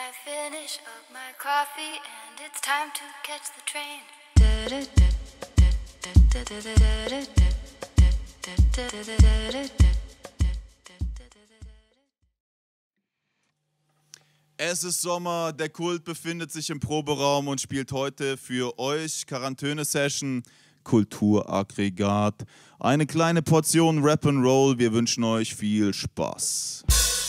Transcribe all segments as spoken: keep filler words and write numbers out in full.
I finish up my coffee and it's time to catch the train. Es ist Sommer, der Kult befindet sich im Proberaum und spielt heute für euch Quarantäne-Session Kulturaggregat. Eine kleine Portion Rap'n'Roll, wir wünschen euch viel Spaß.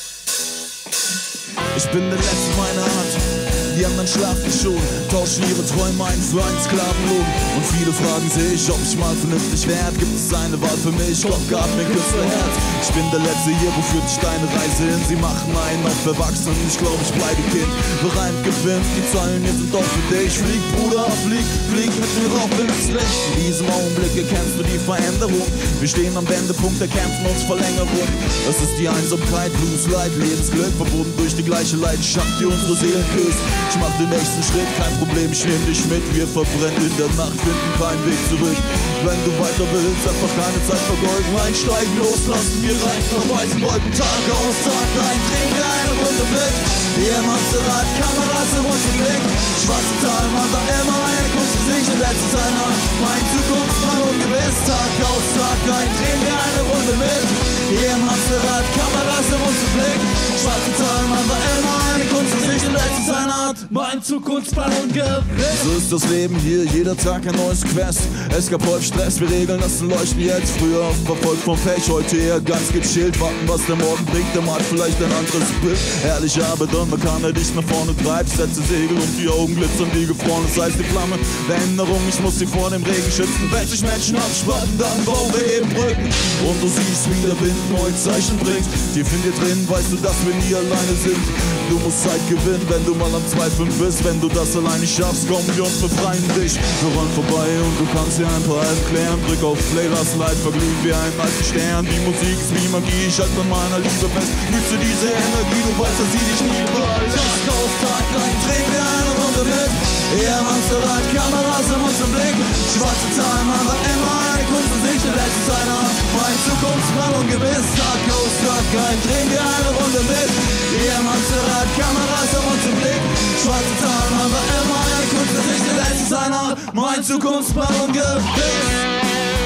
Ich bin der Letzte meiner Hand, die anderen schlafen schon, tauschen ihre Träume ein für einen Sklavenlohn. Und viele fragen sich, ob ich mal vernünftig werd. Gibt es eine Wahl für mich? Gott gab mir Künstlerherz. Ich bin der Letzte hier, wo führt dich deine Reise hin? Sie machen einen auf Erwachsenen, ich glaube, ich bleibe Kind. Bereit gewinnt, die Zeilen hier sind doch für dich. Flieg, Bruder, flieg, flieg mit mir rauf ins Licht. In diesem Augenblick erkennst du die Veränderung. Wir stehen am Wendepunkt, erkämpfen uns Verlängerung. Das ist die Einsamkeit, Blues, Leid, Lebensglück, verbunden durch die gleiche Leidenschaft, die unsere Seelen küsst. Ich mach den nächsten Schritt, kein Problem, ich nehm dich mit. Wir verbrennen in der Nacht, finden keinen Weg zurück. Wenn du weiter willst, einfach keine Zeit vergeuden. Einsteigen, loslassen, wir rein nach weißen Wolken. Tag aus, Tag ein, trinke eine Runde mit. Hier im Hamsterrad, Kameras im Blick. Schwarze Zahlen, man da immer eine Kunst für sich. Und letztes einer, mein Zukunftsmann ungewiss. Tag aus, Tag ein, trinke eine Runde mit. Hier im Hamsterrad, Kameras im Blick. Schwarze Zahlen, man da immer eine Kunst für sich. Und letztes einer, mein Zukunftsplan ungewiss. So ist das Leben hier, jeder Tag ein neues Quest. Es gab häufig Stress, wir regeln das und leuchten jetzt. Früher oft verfolgt vom Pech, heute eher ganz gechillt. Warten, was der Morgen bringt, der Markt vielleicht ein anderes Bild. Ehrlich, aber dann kann er dich nach vorne treibt. Setze Segel und die Augen glitzern wie gefroren. Das heißt die Flamme der Änderung, ich muss sie vor dem Regen schützen. Wenn sich Menschen abspannen, dann bauen wir eben Brücken. Und du siehst, wie der Wind neue Zeichen bringt. Tief in dir drin weißt du, dass wir nie alleine sind. Du musst Zeit gewinnen, wenn du mal am Zweifeln bist. Wenn du das alleine schaffst, kommen wir und befreien dich. Wir rollen vorbei und du kannst dir ein paar Alben klären. Drück auf Play, lass Light, verglühen wie einen alten Stern. Die Musik ist wie Magie, ich halt an meiner Liebe fest. Nütze diese Energie, du weißt, dass sie dich nie überall. Tag auf Tag ein, drehen wir eine Runde mit. Eher Hamsterrad, Kameras in unserem Blick. Schwarze Zahlen, aber immer eine Kunst für sich. Der letzte einer, mein Zukunftsplan ungewiss. Tag aus Tag ein, drehen wir eine Runde mit. Eher Hamsterrad, Kameras in unserem Blick. Schwarze Zahlen, aber immer eine Kunst für sich. Der letzte einer, mein Zukunftsplan ungewiss.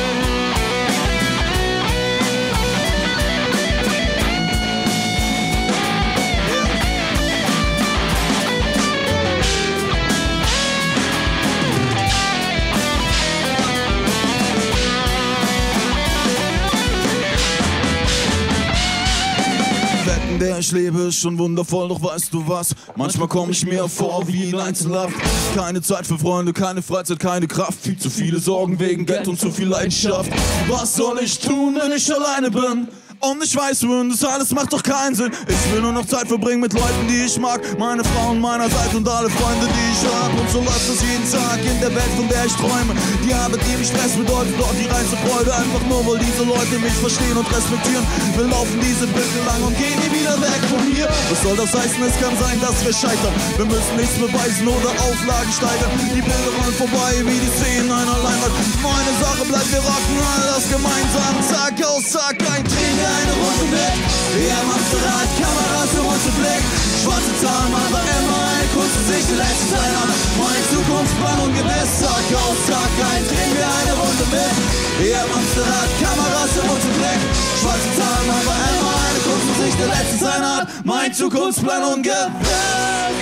Der ich lebe, ist schon wundervoll, doch weißt du was? Manchmal komme ich mir vor wie ein Einzelhaft. Keine Zeit für Freunde, keine Freizeit, keine Kraft. Viel zu viele Sorgen wegen Geld und zu viel Leidenschaft. Was soll ich tun, wenn ich alleine bin? Und ich weiß, wohin das alles macht doch keinen Sinn. Ich will nur noch Zeit verbringen mit Leuten, die ich mag. Meine Frau an meiner Seite und alle Freunde, die ich hab. Und so läuft es jeden Tag in der Welt, von der ich träume. Die Arbeit, die mich Stress bedeutet, dort die reinste Freude. Einfach nur, weil diese Leute mich verstehen und respektieren. Wir laufen diese Brücke lang und gehen nie wieder weg von hier. Was soll das heißen? Es kann sein, dass wir scheitern. Wir müssen nichts beweisen oder Auflagen steigern. Die Bilder rollen vorbei wie die Szenen einer Leinwand. Meine Sache bleibt, wir rocken all das gemeinsam. Tag aus Tag ein, drehen wir eine Runde mit. Wir haben Hamsterrad, Kameras im unserem Blick. Schwarze Zahlen, aber immer eine Kunst für sich. Der letzte Teil, mein Zukunftsplan ungewiss. Tag aus Tag ein, drehen wir eine Runde mit. Wir haben Hamsterrad, Kameras im unserem Blick. Schwarze Zahlen, aber immer eine Kunst für sich. Der letzte Teil, mein Zukunftsplan ungewiss.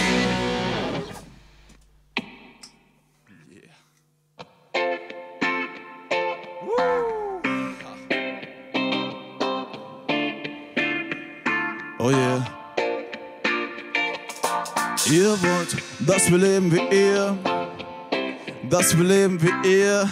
Oh yeah. Ihr wollt, dass wir leben wie ihr, dass wir leben wie ihr.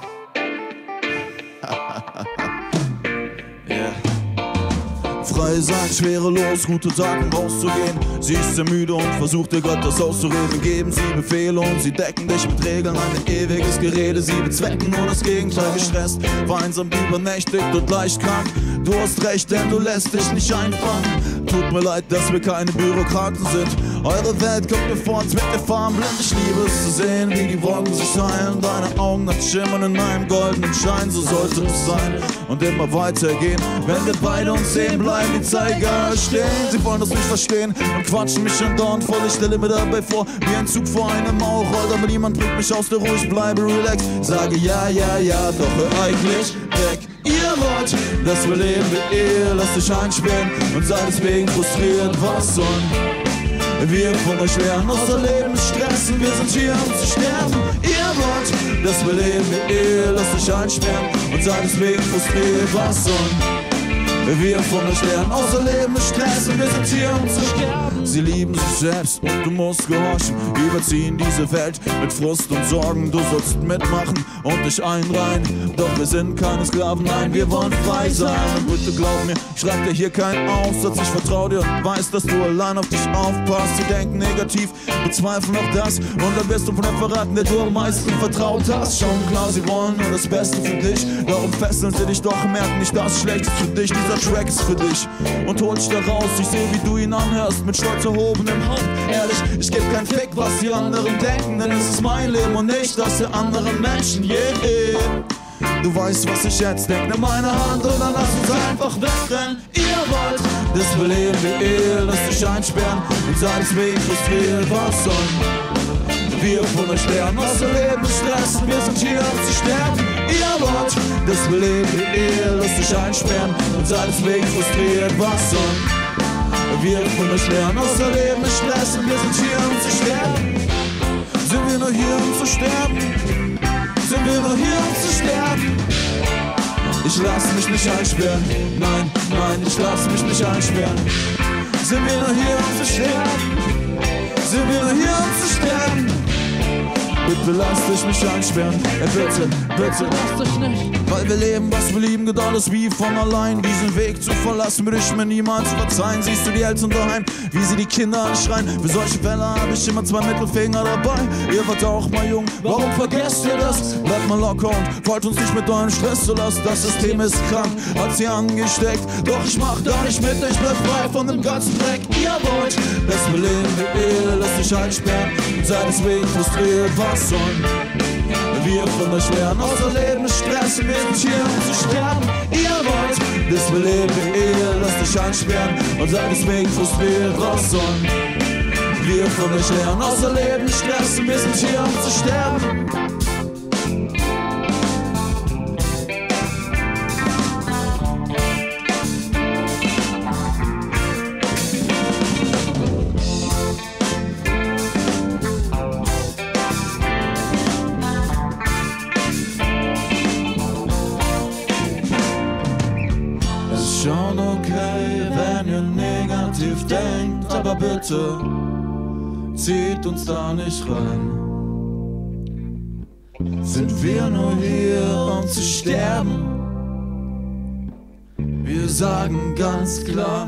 Yeah. Frei sein, schwerelos, gute Tag, um rauszugehen. Sie ist sehr müde und versucht dir Gott das auszureden. Geben sie Befehle und sie decken dich mit Regeln. Ein ewiges Gerede, sie bezwecken nur das Gegenteil. Gestresst, vereinsamt, übernächtigt und leicht krank. Du hast recht, denn du lässt dich nicht einfangen. Tut mir leid, dass wir keine Bürokraten sind. Eure Welt kommt mir vor, als wärt ihr farbenblind. Ich liebe es zu sehen, wie die Wolken sich teilen. Deine Augen nachts schimmern in meinem goldenen Schein. So sollte es sein und immer weitergehen. Wenn wir beide uns sehen, bleiben die Zeiger stehen. Sie wollen das nicht verstehen und quatschen mich andauernd voll. Ich stelle mir dabei vor, wie ein Zug vor einem Mauerroll. Aber niemand bringt mich aus der Ruhe, ich bleibe relaxed. Sage ja, ja, ja, doch hör eigentlich weg. Ihr wollt, dass wir leben wie ihr, lasst euch einsperren und seid deswegen frustriert. Was sollen wir von euch lernen? Unser Leben stressen, wir sind hier um zu sterben. Ihr wollt, dass wir leben wie ihr, lasst euch einsperren und seid deswegen frustriert. Was sollen wir von euch lernen? Außer Leben ist Stress und wir sind hier um zu sterben. Sie lieben sich selbst und du musst gehorchen. Überziehen diese Welt mit Frust und Sorgen. Du sollst mitmachen und dich einreihen. Doch wir sind keine Sklaven, nein, wir wollen frei sein. Und bitte glaub mir, ich schreib dir hier keinen Aufsatz. Ich vertrau dir und weiß, dass du allein auf dich aufpasst. Sie denken negativ, bezweifeln auch das. Und dann wirst du von dem verraten, der du am meisten vertraut hast. Schon klar, sie wollen nur das Beste für dich. Darum fesseln sie dich, doch merken nicht, das Schlechte für dich. Dieser Track ist für dich und hol dich da raus. Ich seh, wie du ihn anhörst, mit stolz erhobenem Haupt. Ehrlich, ich geb kein Fick, was die anderen denken, denn es ist mein Leben und nicht das der anderen Menschen. Yeah. Du weißt, was ich jetzt denk, nimm meine Hand und dann lass uns einfach wegrennen. Ihr wollt, dass wir leben wie ihr, lasst euch einsperren und seid deswegen frustriert. Was sollen wir von euch lernen? Außer Leben stressen, wir sind hier um zu sterben. Ihr wollt, dass wir leben wie ihr, lasst euch einsperren und seid deswegen frustriert. Was sollen wir von euch lernen? Außer Leben stressen, wir sind hier um zu sterben. Sind wir nur hier um zu sterben? Sind wir nur hier um zu sterben? Ich lass mich nicht einsperren, nein, nein, ich lass mich nicht einsperren. Sind wir nur hier um zu sterben? Sind wir nur hier um zu sterben? Bitte lasst euch nicht einsperren, äh, bitte, bitte lasst euch nicht. Weil wir leben, was wir lieben, geht alles wie von allein. Diesen Weg zu verlassen, würde ich mir niemals verzeihen. Siehst du die Eltern daheim, wie sie die Kinder anschreien? Für solche Fälle habe ich immer zwei Mittelfinger dabei. Ihr wart auch mal jung, warum vergesst ihr das? Bleibt mal locker und wollt uns nicht mit eurem Stress zu lassen. Das System ist krank, hat sie angesteckt. Doch ich mach da nicht mit, ich bleib frei von dem ganzen Dreck. Ihr wollt, dass wir leben wie ihr, lasst euch einsperren, seid deswegen frustriert. Was sollen wir von euch lernen? Außer Leben ist Stress und wir sind hier um zu sterben. Ihr wollt, dass wir leben wie ihr, lasst euch einsperren und seid deswegen frustriert. Was sollen wir von euch lernen? Außer Leben ist Stress und wir sind hier um zu sterben. Schon okay, wenn ihr negativ denkt, aber bitte zieht uns da nicht rein. Sind wir nur hier, um zu sterben? Wir sagen ganz klar: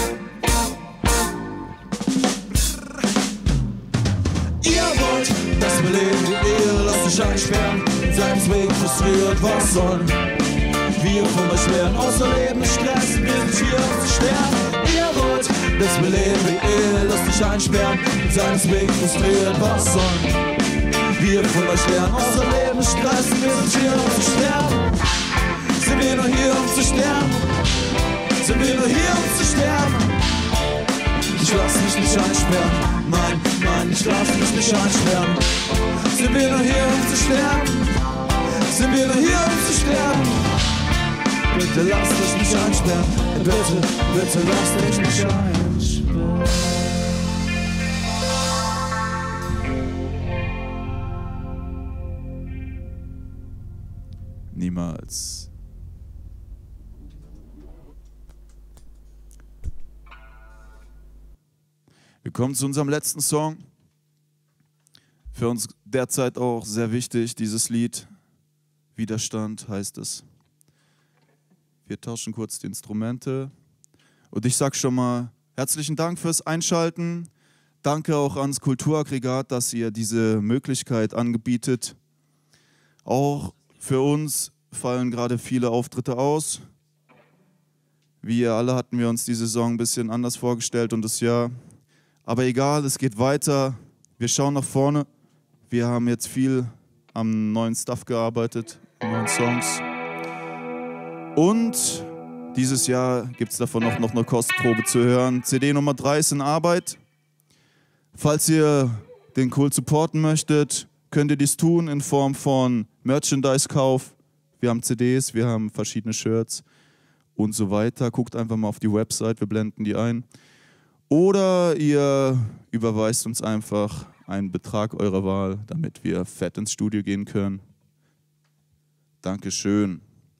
Ihr wollt, dass wir leben wie ihr, lasst euch einsperren, seid deswegen frustriert. Was sollen wir von euch lernen? Außer Leben ist Stress, wir sind hier um zu sterben. Ihr wollt, dass wir leben wie ihr, lasst euch einsperren, seid deswegen frustriert. Was sollen wir von euch lernen? Außer Leben ist Stress, wir sind hier um zu sterben. Sind wir nur hier um zu sterben? Sind wir nur hier um zu sterben? Ich lass mich nicht einsperren, nein, nein, ich lass mich nicht einsperren. Sind wir nur hier um zu sterben? Sind wir nur hier um zu sterben? Bitte lasst euch nicht einsperren, bitte, bitte lasst euch nicht einsperren. Niemals. Wir kommen zu unserem letzten Song. Für uns derzeit auch sehr wichtig, dieses Lied. Widerstand heißt es. Wir tauschen kurz die Instrumente. Und ich sage schon mal herzlichen Dank fürs Einschalten. Danke auch ans Kulturaggregat, dass ihr diese Möglichkeit angebietet. Auch für uns fallen gerade viele Auftritte aus. Wie ihr alle hatten wir uns die Saison ein bisschen anders vorgestellt und das Jahr. Aber egal, es geht weiter. Wir schauen nach vorne. Wir haben jetzt viel am neuen Stuff gearbeitet, neuen Songs. Und dieses Jahr gibt es davon auch noch eine Kostprobe zu hören. C D Nummer drei ist in Arbeit. Falls ihr den Kult supporten möchtet, könnt ihr dies tun in Form von Merchandise-Kauf. Wir haben C Ds, wir haben verschiedene Shirts und so weiter. Guckt einfach mal auf die Website, wir blenden die ein. Oder ihr überweist uns einfach einen Betrag eurer Wahl, damit wir fett ins Studio gehen können. Dankeschön.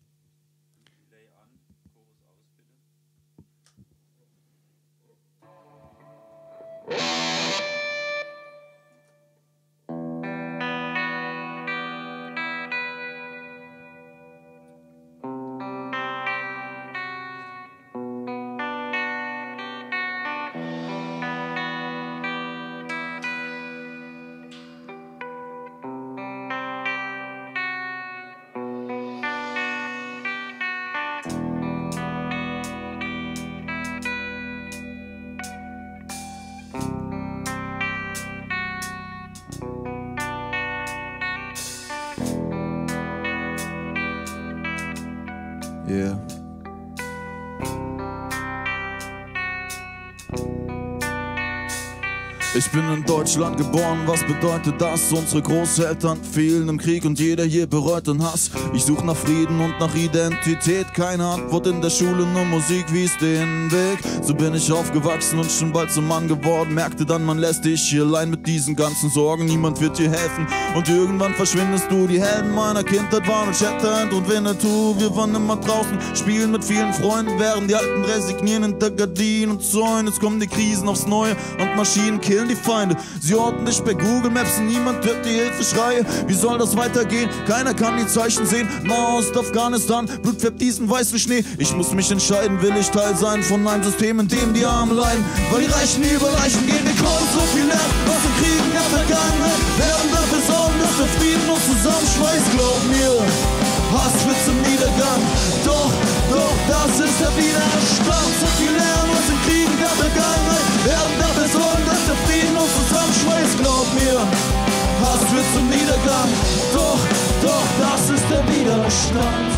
Yeah. Ich bin in Deutschland geboren, was bedeutet das? Unsere Großeltern fehlen im Krieg und jeder hier bereut den Hass. Ich suche nach Frieden und nach Identität, keine Antwort in der Schule, nur Musik wies den Weg. So bin ich aufgewachsen und schon bald zum Mann geworden. Merkte dann, man lässt dich hier allein mit diesen ganzen Sorgen. Niemand wird dir helfen und irgendwann verschwindest du. Die Helden meiner Kindheit waren Shatterhand und Winnetou. Wir waren immer draußen, spielen mit vielen Freunden, während die Alten resignieren hinter Gardinen und Zäunen. Jetzt kommen die Krisen aufs Neue und Maschinen killen die Feinde. Sie orten dich bei Google Maps und niemand hört die Hilfeschreie. Wie soll das weitergehen? Keiner kann die Zeichen sehen. Nahost, Afghanistan, Blut färbt diesen weißen Schnee. Ich muss mich entscheiden, will ich Teil sein von einem System, in dem die Armen leiden, weil die Reichen überreichen gehen. Wir konnten so viel lernen aus den Kriegen der Vergangenheit, werden dafür sorgen, dass der Frieden uns zusammenschweißt. Glaub mir, Hass wird zum Niedergang. Doch, doch, das ist der Widerstand. So viel lernen aus den Kriegen der Vergangenheit, werden dafür sorgen, dass der Frieden uns zusammenschweißt. Glaub mir, Hass wird zum Niedergang. Doch, doch, das ist der Widerstand.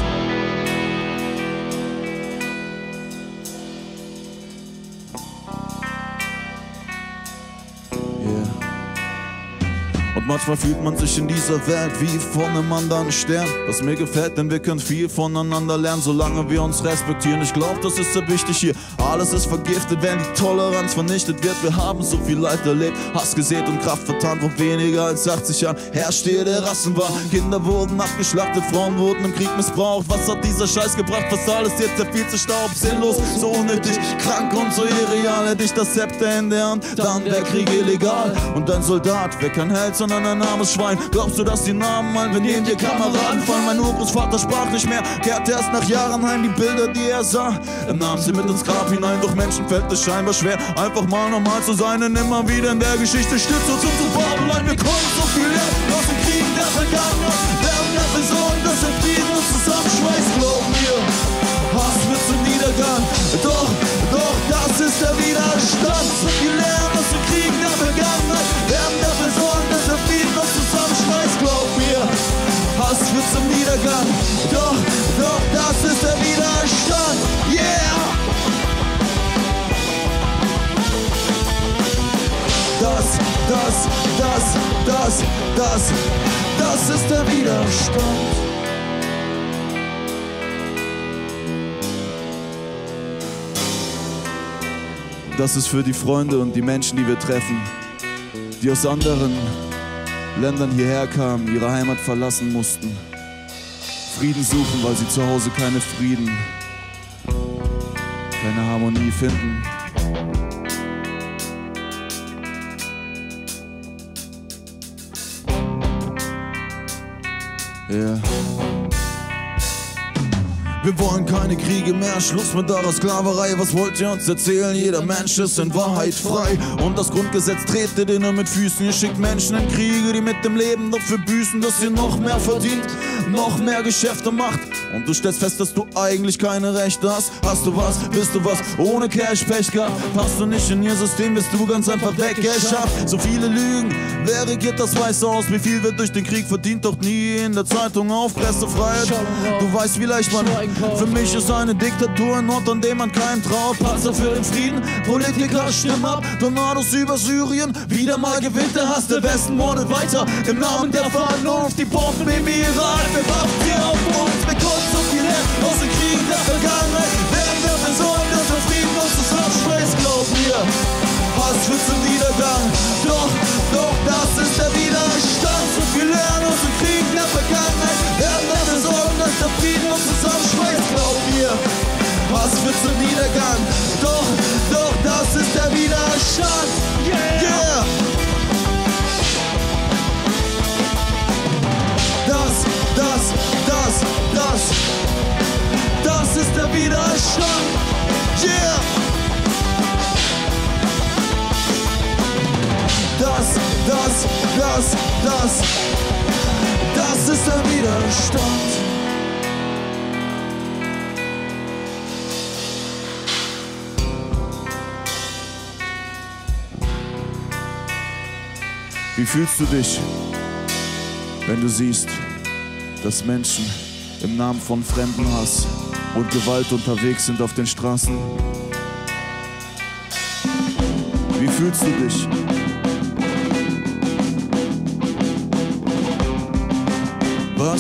Und manchmal fühlt man sich in dieser Welt wie von einem anderen Stern. Was mir gefällt, denn wir können viel voneinander lernen, solange wir uns respektieren. Ich glaube, das ist sehr wichtig hier. Alles ist vergiftet, wenn die Toleranz vernichtet wird. Wir haben so viel Leid erlebt, Hass gesät und Kraft vertan. Vor weniger als achtzig Jahren herrscht hier der Rassenwahn. Kinder wurden abgeschlachtet, Frauen wurden im Krieg missbraucht. Was hat dieser Scheiß gebracht? Was alles jetzt der viel zu Staub? Sinnlos, so unnötig, krank und so irreal. Hätte ich das Zepter in der Hand, dann wär Krieg illegal. Und ein Soldat wär kein Held, sondern ein armes Schwein. Glaubst du, dass die Namen mal, wenn neben dir Kameraden fallen? Mein Urgroßvater sprach nicht mehr, kehrte erst nach Jahren heim. Die Bilder, die er sah, er nahm sie mit ins Grab hinein. Doch Menschen fällt es scheinbar schwer, einfach mal normal zu sein. Denn immer wieder in der Geschichte stürzt uns unser Babylon. Wir konnten so viel lernen aus den Kriegen der Vergangenheit, werden dafür sorgen, dass der Frieden uns zusammenschweißt. Glaub mir, Hass wird zum Niedergang. Doch, doch, das ist der Widerstand. So viel lernen aus den Kriegen der Vergangenheit, werden dafür sorgen, dass der Frieden uns zusammenschweißt. Glaub mir, Hass wird zum Niedergang. Doch, doch, das ist der Widerstand. Yeah! Das, das, das, das, das, das ist der Widerstand. Das ist für die Freunde und die Menschen, die wir treffen, die aus anderen Ländern hierher kamen, ihre Heimat verlassen mussten, Frieden suchen, weil sie zu Hause keine Frieden, keine Harmonie finden. Yeah. Wir wollen keine Kriege mehr, Schluss mit eurer Sklaverei. Was wollt ihr uns erzählen? Jeder Mensch ist in Wahrheit frei. Und das Grundgesetz tretet ihr nur mit Füßen. Ihr schickt Menschen in Kriege, die mit dem Leben dafür büßen, dass ihr noch mehr verdient. noch mehr Geschäfte macht. Und du stellst fest, dass du eigentlich keine Rechte hast. Hast du was, bist du was, ohne Cash Pech gehabt. Passt du nicht in ihr System, bist du ganz einfach weggeschafft. So viele Lügen, wer regiert das Weiße Haus? Wie viel wird durch den Krieg verdient, doch nie in der Zeitung auf. Pressefreiheit, du weißt wie leicht man. Für mich ist eine Diktatur ein Ort, an dem man keinem traut. Panzer für den Frieden, Politiker stimmen ab. Tornados über Syrien, wieder mal gewinnt der Hass. Der Westen mordet weiter, im Namen der Vernunft. Die Bomben im Irak, bewacht sie auf uns. Wir konnten so viel lernen aus den Kriegen der Vergangenheit. Werden wir versorgen, dass wir Frieden uns zusammenschweißt. Glaub mir, Hass führt zum Niedergang. Doch, doch, das ist der Widerstand. So viel lernen aus den Kriegen der Vergangenheit. Werden wir versorgen, dass der Frieden uns zusammenschweißt. Glaub mir, Hass führt zum Niedergang. Doch, doch, das ist der Widerstand. Yeah! Yeah. Das, das, das, das, das ist der Widerstand. Yeah! Das, das, das, das, das ist der Widerstand. Wie fühlst du dich, wenn du siehst, dass Menschen im Namen von Fremdenhass und Gewalt unterwegs sind auf den Straßen? Wie fühlst du dich? Was?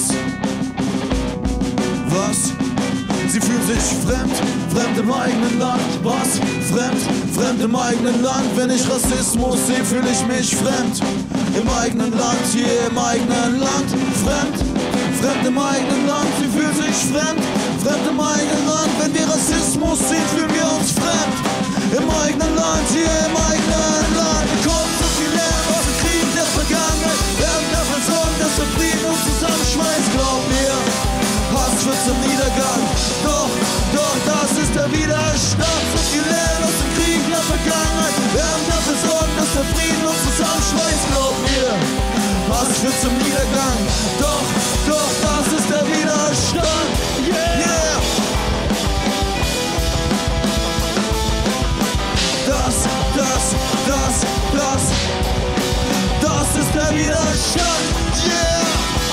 Was? Sie fühlt sich fremd, fremd im eigenen Land. Was? Fremd, fremd im eigenen Land. Wenn ich Rassismus sehe, fühle ich mich fremd. Im eigenen Land, hier im eigenen Land. Fremd, fremd im eigenen Land. Sie fühlt sich fremd, fremd im eigenen Land. Wenn wir Rassismus sehen, fühlen wir uns fremd. Im eigenen Land, hier im eigenen Land. Wir konnten so viel lernen aus dem Krieg der Vergangenheit. Werden dafür sorgen, dass der Frieden uns zusammenschweißt. Glaub mir, Hass führt zum Niedergang. Doch, doch, das ist der Widerstand. So viel lernen aus dem Krieg der Vergangenheit. Werden dafür sorgen, dass der Frieden uns zusammenschweißt. Glaub mir, Hass führt zum Niedergang. Doch, doch, das ist der Widerstand. Yeah! Yeah. Das, das, das, das, das ist der Widerstand. Yeah!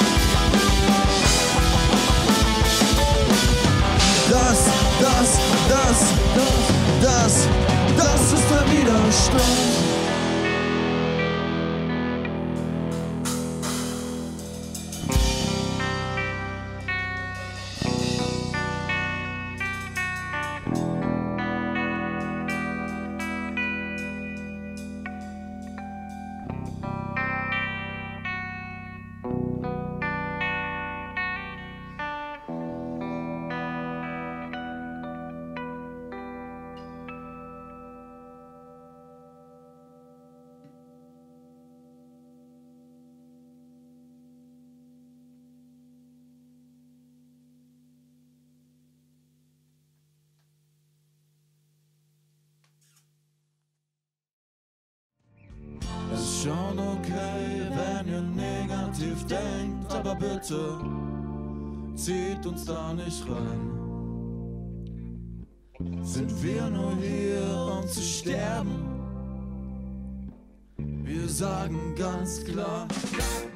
Das, das, das, das, das, das ist der Widerstand. Es schon okay, wenn ihr negativ denkt, aber bitte zieht uns da nicht rein. Sind wir nur hier, um zu sterben? Wir sagen ganz klar.